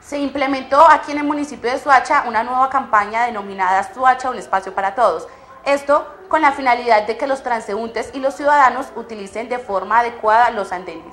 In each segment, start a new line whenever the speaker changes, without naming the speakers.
Se implementó aquí en el municipio de Soacha una nueva campaña denominada Soacha, un espacio para todos. Esto con la finalidad de que los transeúntes y los ciudadanos utilicen de forma adecuada los andenes.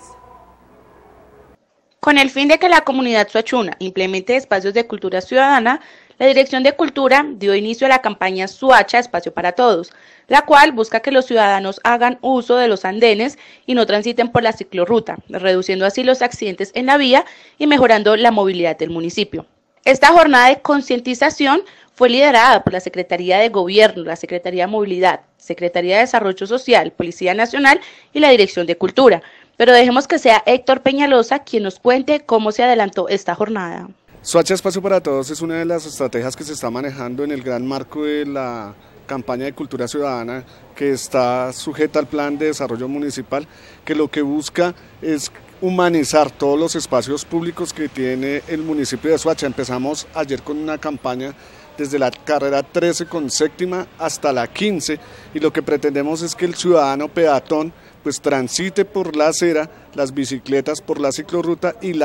Con el fin de que la comunidad soachuna implemente espacios de cultura ciudadana, la Dirección de Cultura dio inicio a la campaña Soacha, Espacio para Todos, la cual busca que los ciudadanos hagan uso de los andenes y no transiten por la ciclorruta, reduciendo así los accidentes en la vía y mejorando la movilidad del municipio. Esta jornada de concientización fue liderada por la Secretaría de Gobierno, la Secretaría de Movilidad, Secretaría de Desarrollo Social, Policía Nacional y la Dirección de Cultura. Pero dejemos que sea Héctor Peñalosa quien nos cuente cómo se adelantó esta jornada.
Soacha Espacio para Todos es una de las estrategias que se está manejando en el gran marco de la campaña de cultura ciudadana que está sujeta al plan de desarrollo municipal, que lo que busca es humanizar todos los espacios públicos que tiene el municipio de Soacha. Empezamos ayer con una campaña desde la carrera 13 con séptima hasta la 15 y lo que pretendemos es que el ciudadano peatón pues transite por la acera, las bicicletas por la ciclorruta y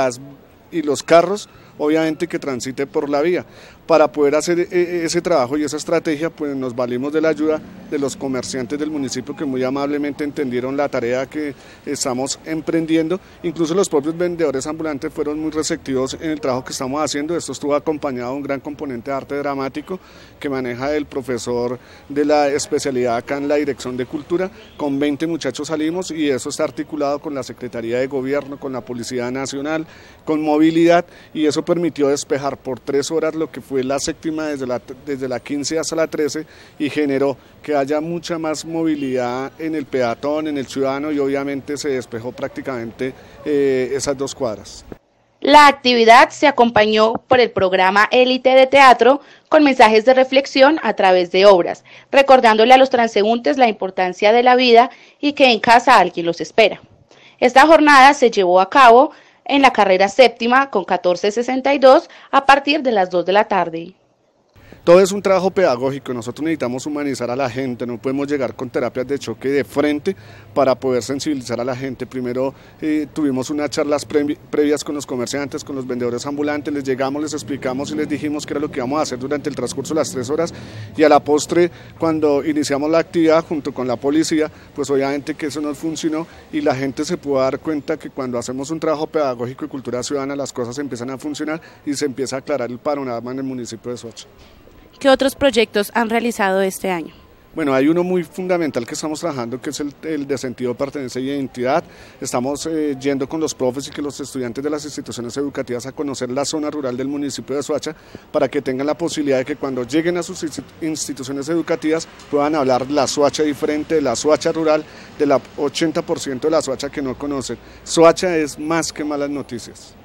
los carros obviamente que transite por la vía. Para poder hacer ese trabajo y esa estrategia, pues nos valimos de la ayuda de los comerciantes del municipio que muy amablemente entendieron la tarea que estamos emprendiendo. Incluso los propios vendedores ambulantes fueron muy receptivos en el trabajo que estamos haciendo. Esto estuvo acompañado de un gran componente de arte dramático que maneja el profesor de la especialidad acá en la Dirección de Cultura. Con 20 muchachos salimos y eso está articulado con la Secretaría de Gobierno, con la Policía Nacional, con movilidad, y eso permitió despejar por 3 horas lo que fue la séptima desde la 15 hasta la 13 y generó que haya mucha más movilidad en el peatón, en el ciudadano, y obviamente se despejó prácticamente esas 2 cuadras.
La actividad se acompañó por el programa Élite de Teatro con mensajes de reflexión a través de obras, recordándole a los transeúntes la importancia de la vida y que en casa alguien los espera. Esta jornada se llevó a cabo en la carrera séptima con 1462 a partir de las 2 de la tarde.
Todo es un trabajo pedagógico, nosotros necesitamos humanizar a la gente, no podemos llegar con terapias de choque de frente para poder sensibilizar a la gente. Primero tuvimos unas charlas previas con los comerciantes, con los vendedores ambulantes, les llegamos, les explicamos y les dijimos qué era lo que íbamos a hacer durante el transcurso de las 3 horas, y a la postre, cuando iniciamos la actividad junto con la policía, pues obviamente que eso nos funcionó y la gente se pudo dar cuenta que cuando hacemos un trabajo pedagógico y cultura ciudadana las cosas empiezan a funcionar y se empieza a aclarar el panorama en el municipio de Soacha.
¿Qué otros proyectos han realizado este año?
Bueno, hay uno muy fundamental que estamos trabajando, que es el de sentido, pertenencia y identidad. Estamos yendo con los profes y que los estudiantes de las instituciones educativas a conocer la zona rural del municipio de Soacha para que tengan la posibilidad de que cuando lleguen a sus instituciones educativas puedan hablar la Soacha diferente, de la Soacha rural, del 80% de la Soacha que no conocen. Soacha es más que malas noticias.